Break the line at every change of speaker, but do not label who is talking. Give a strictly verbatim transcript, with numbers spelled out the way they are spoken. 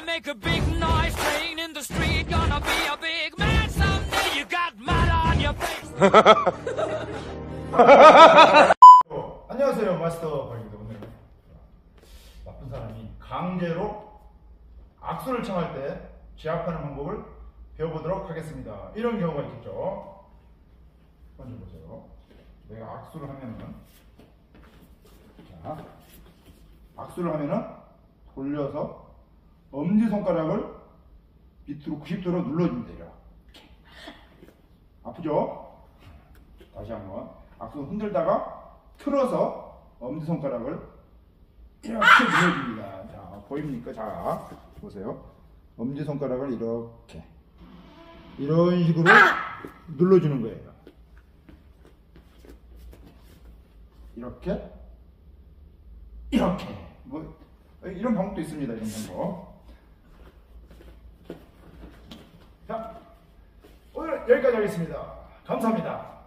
make a big noise playing in the street. Gonna be a big man someday. You got mud on your face.
어, 안녕하세요, 마스터 박입니다. 오늘은 나쁜 사람이 강제로 악수를 청할 때 제압하는 방법을 배워보도록 하겠습니다. 이런 경우가 있겠죠. 먼저 보세요. 내가 악수를 하면은, 자, 악수를 하면은 돌려서 엄지손가락을 밑으로 구십 도로 눌러주면 돼요. 아프죠? 다시 한번 악수 흔들다가 틀어서 엄지손가락을 이렇게 눌러줍니다. 자, 보입니까? 자, 보세요. 엄지손가락을 이렇게 이런 식으로 눌러주는 거예요. 이렇게 이렇게 뭐 이런 방법도 있습니다. 이런 방법. 자, 오늘 여기까지 하겠습니다. 감사합니다.